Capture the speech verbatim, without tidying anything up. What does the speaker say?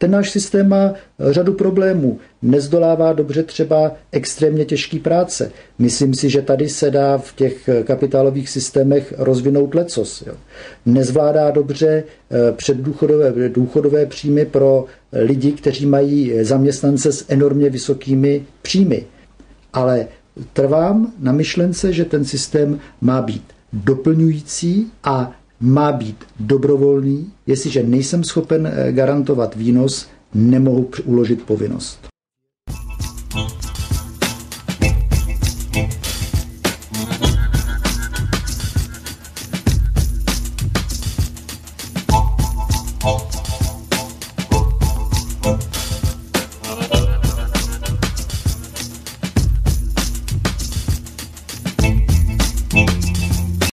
ten náš systém má řadu problémů. Nezdolává dobře třeba extrémně těžký práce. Myslím si, že tady se dá v těch kapitálových systémech rozvinout lecos. Jo. Nezvládá dobře předdůchodové důchodové příjmy pro lidi, kteří mají zaměstnance s enormně vysokými příjmy. Ale trvám na myšlence, že ten systém má být doplňující a má být dobrovolný. Jestliže nejsem schopen garantovat výnos, nemohu uložit povinnost.